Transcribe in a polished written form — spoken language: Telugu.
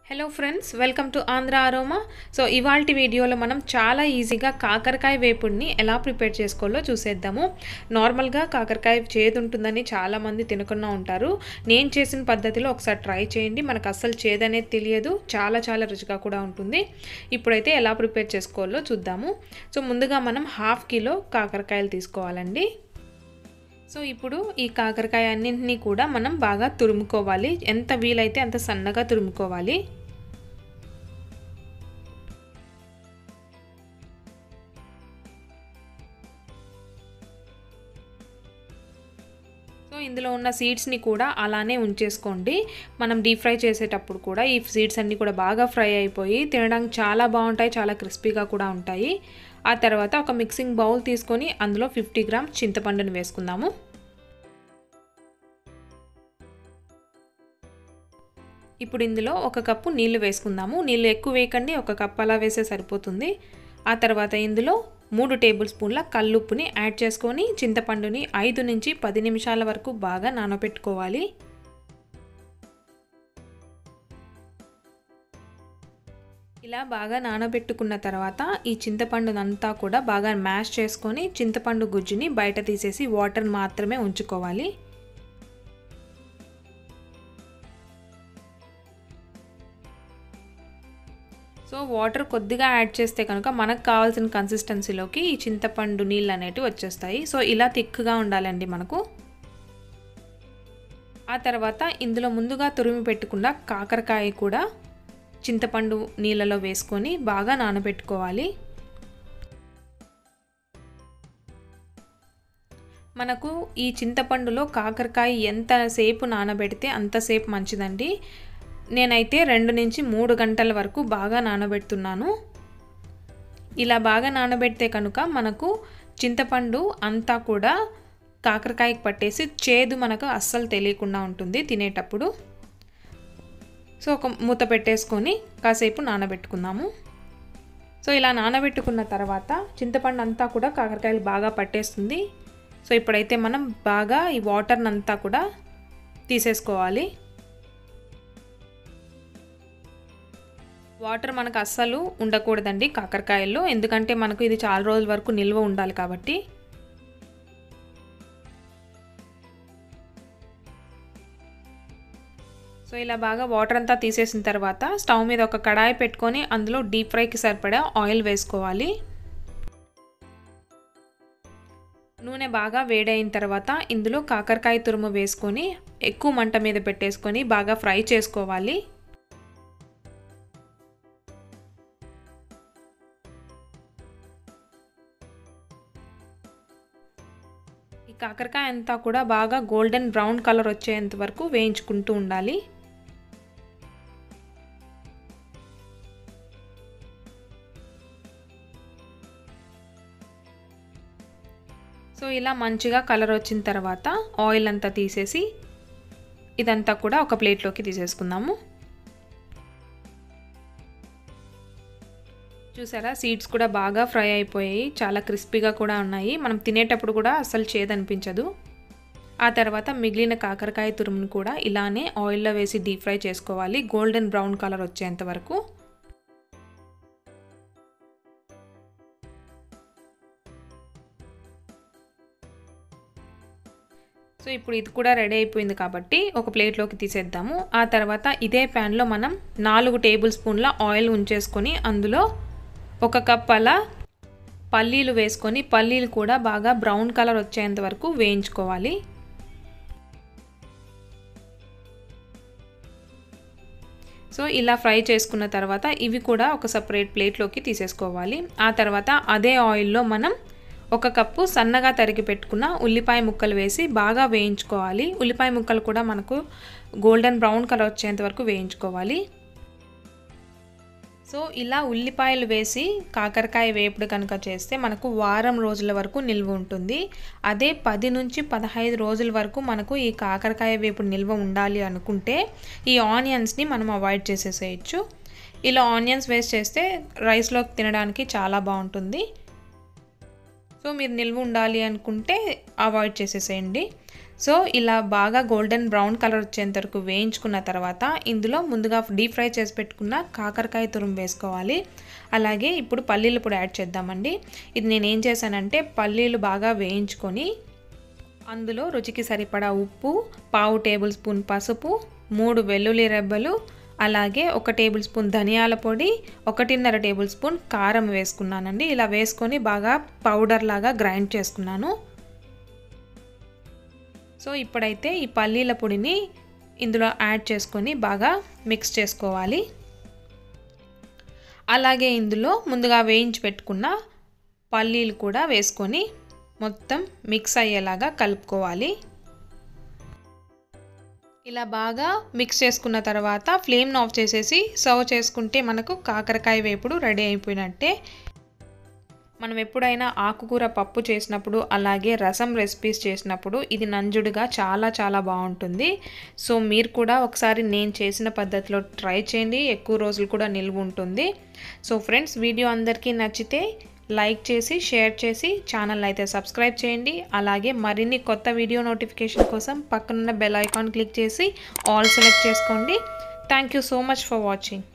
Hello friends, welcome to Andhra aroma. So ఇవాల్టి వీడియోలో మనం చాలా ఈజీగా కాకరకాయ వేపుడిని ఎలా ప్రిపేర్ చేసుకోవాలో చూసేద్దాము. నార్మల్గా కాకరకాయ చేదు ఉంటుందని చాలామంది తినకుండా ఉంటారు. నేను చేసిన పద్ధతిలో ఒకసారి ట్రై చేయండి. మనకు అస్సలు చేదు అనేది తెలియదు, చాలా రుచిగా కూడా ఉంటుంది. ఇప్పుడైతే ఎలా ప్రిపేర్ చేసుకోవాలో చూద్దాము. సో ముందుగా మనం 1/2 కిలో కాకరకాయలు తీసుకోవాలండి. సో ఇప్పుడు ఈ కాకరకాయ అన్నింటినీ కూడా మనం బాగా తురుముకోవాలి. ఎంత వీలైతే అంత సన్నగా తురుముకోవాలి. సో ఇందులో ఉన్న సీడ్స్ని కూడా అలానే ఉంచేసుకోండి. మనం డీప్ ఫ్రై చేసేటప్పుడు కూడా ఈ సీడ్స్ అన్నీ కూడా బాగా ఫ్రై అయిపోయి తినడానికి చాలా బాగుంటాయి, చాలా క్రిస్పీగా కూడా ఉంటాయి. ఆ తర్వాత ఒక మిక్సింగ్ బౌల్ తీసుకొని అందులో 50 గ్రామ్స్ చింతపండుని వేసుకుందాము. ఇప్పుడు ఇందులో 1 కప్పు నీళ్లు వేసుకుందాము. నీళ్ళు ఎక్కువ వేయకండి, 1 కప్పు అలా వేసే సరిపోతుంది. ఆ తర్వాత ఇందులో 3 టేబుల్ స్పూన్ల కల్లుప్పుని యాడ్ చేసుకొని చింతపండుని 5 నుంచి 10 నిమిషాల వరకు బాగా నానబెట్టుకోవాలి. ఇలా బాగా నానబెట్టుకున్న తర్వాత ఈ చింతపండునంతా కూడా బాగా మ్యాష్ చేసుకొని చింతపండు గుజ్జుని బయట తీసేసి వాటర్ మాత్రమే ఉంచుకోవాలి. సో వాటర్ కొద్దిగా యాడ్ చేస్తే కనుక మనకు కావాల్సిన కన్సిస్టెన్సీలోకి ఈ చింతపండు నీళ్ళు అనేటివి వచ్చేస్తాయి. సో ఇలా థిక్గా ఉండాలండి మనకు. ఆ తర్వాత ఇందులో ముందుగా తురిమి పెట్టుకున్న కాకరకాయ కూడా చింతపండు నీళ్ళలో వేసుకొని బాగా నానబెట్టుకోవాలి. మనకు ఈ చింతపండులో కాకరకాయ ఎంతసేపు నానబెడితే అంతసేపు మంచిదండి. నేనైతే 2 నుంచి 3 గంటల వరకు బాగా నానబెడుతున్నాను. ఇలా బాగా నానబెడితే కనుక మనకు చింతపండు అంతా కూడా కాకరకాయకి పట్టేసి చేదు మనకు అస్సలు తెలియకుండా ఉంటుంది తినేటప్పుడు. సో ఒక మూత పెట్టేసుకొని కాసేపు నానబెట్టుకుందాము. సో ఇలా నానబెట్టుకున్న తర్వాత చింతపండు అంతా కూడా కాకరకాయలు బాగా పట్టేస్తుంది. సో ఇప్పుడైతే మనం బాగా ఈ వాటర్ని అంతా కూడా తీసేసుకోవాలి. వాటర్ మనకు అస్సలు ఉండకూడదండి కాకరకాయల్లో, ఎందుకంటే మనకు ఇది చాలా రోజుల వరకు నిల్వ ఉండాలి కాబట్టి. సో ఇలా బాగా వాటర్ అంతా తీసేసిన తర్వాత స్టవ్ మీద ఒక కడాయి పెట్టుకొని అందులో డీప్ ఫ్రైకి సరిపడా ఆయిల్ వేసుకోవాలి. నూనె బాగా వేడైన తర్వాత ఇందులో కాకరకాయ తురుము వేసుకొని ఎక్కువ మంట మీద పెట్టేసుకొని బాగా ఫ్రై చేసుకోవాలి. ఈ కాకరకాయ అంతా కూడా బాగా గోల్డెన్ బ్రౌన్ కలర్ వచ్చేంత వరకు వేయించుకుంటూ ఉండాలి. సో ఇలా మంచిగా కలర్ వచ్చిన తర్వాత ఆయిల్ అంతా తీసేసి ఇదంతా కూడా ఒక ప్లేట్లోకి తీసేసుకుందాము. చూసారా, సీడ్స్ కూడా బాగా ఫ్రై అయిపోయాయి, చాలా క్రిస్పీగా కూడా ఉన్నాయి. మనం తినేటప్పుడు కూడా అస్సలు చేదనిపించదు. ఆ తర్వాత మిగిలిన కాకరకాయ తురుమును కూడా ఇలానే ఆయిల్లో వేసి డీప్ ఫ్రై చేసుకోవాలి, గోల్డెన్ బ్రౌన్ కలర్ వచ్చేంత వరకు. సో ఇప్పుడు ఇది కూడా రెడీ అయిపోయింది కాబట్టి ఒక ప్లేట్లోకి తీసేద్దాము. ఆ తర్వాత ఇదే ప్యాన్లో మనం 4 టేబుల్ స్పూన్ల ఆయిల్ ఉంచేసుకొని అందులో 1 కప్ అలా పల్లీలు వేసుకొని పల్లీలు కూడా బాగా బ్రౌన్ కలర్ వచ్చేంత వరకు వేయించుకోవాలి. సో ఇలా ఫ్రై చేసుకున్న తర్వాత ఇవి కూడా ఒక సపరేట్ ప్లేట్లోకి తీసేసుకోవాలి. ఆ తర్వాత అదే ఆయిల్లో మనం 1 కప్పు సన్నగా తరిగి పెట్టుకున్న ఉల్లిపాయ ముక్కలు వేసి బాగా వేయించుకోవాలి. ఉల్లిపాయ ముక్కలు కూడా మనకు గోల్డెన్ బ్రౌన్ కలర్ వచ్చేంత వరకు వేయించుకోవాలి. సో ఇలా ఉల్లిపాయలు వేసి కాకరకాయ వేపుడు కనుక చేస్తే మనకు వారం రోజుల వరకు నిల్వ ఉంటుంది. అదే 10 నుంచి 15 రోజుల వరకు మనకు ఈ కాకరకాయ వేపుడు నిల్వ ఉండాలి అనుకుంటే ఈ ఆనియన్స్ని మనం అవాయిడ్ చేసేసేయచ్చు. ఇలా ఆనియన్స్ వేస్ట్ చేస్తే రైస్లోకి తినడానికి చాలా బాగుంటుంది. సో మీరు నిల్వ ఉండాలి అనుకుంటే అవాయిడ్ చేసేసేయండి. సో ఇలా బాగా గోల్డెన్ బ్రౌన్ కలర్ వచ్చేంత వరకు వేయించుకున్న తర్వాత ఇందులో ముందుగా డీప్ ఫ్రై చేసి పెట్టుకున్న కాకరకాయ తురుము వేసుకోవాలి. అలాగే ఇప్పుడు పల్లీల పొడి యాడ్ చేద్దామండి. ఇది నేను ఏం చేశానంటే పల్లీలు బాగా వేయించుకొని అందులో రుచికి సరిపడా ఉప్పు, 1/2 టేబుల్ స్పూన్ పసుపు, 3 వెల్లుల్లి రెబ్బలు, అలాగే 1 టేబుల్ స్పూన్ ధనియాల పొడి, 1.5 టేబుల్ స్పూన్ కారం వేసుకున్నానండి. ఇలా వేసుకొని బాగా పౌడర్ లాగా గ్రైండ్ చేసుకున్నాను. సో ఇప్పుడైతే ఈ పల్లీల పొడిని ఇందులో యాడ్ చేసుకొని బాగా మిక్స్ చేసుకోవాలి. అలాగే ఇందులో ముందుగా వేయించి పెట్టుకున్న పల్లీలు కూడా వేసుకొని మొత్తం మిక్స్ అయ్యేలాగా కలుపుకోవాలి. ఇలా బాగా మిక్స్ చేసుకున్న తర్వాత ఫ్లేమ్ను ఆఫ్ చేసేసి సర్వ్ చేసుకుంటే మనకు కాకరకాయ వేపుడు రెడీ అయిపోయినట్టే. మనం ఎప్పుడైనా ఆకుకూర పప్పు చేసినప్పుడు అలాగే రసం రెసిపీస్ చేసినప్పుడు ఇది నంజుడుగా చాలా బాగుంటుంది. సో మీరు కూడా ఒకసారి నేను చేసిన పద్ధతిలో ట్రై చేయండి, ఎక్కువ రోజులు కూడా నిల్వ ఉంటుంది. సో ఫ్రెండ్స్, వీడియో అందరికీ నచ్చితే లైక్ చేసి షేర్ చేసి ఛానల్ అయితే సబ్స్క్రైబ్ చేయండి. అలాగే మరిన్ని కొత్త వీడియో నోటిఫికేషన్ కోసం పక్కనున్న బెల్ ఐకాన్ క్లిక్ చేసి ఆల్ సెలెక్ట్ చేసుకోండి. Thank you so much for watching.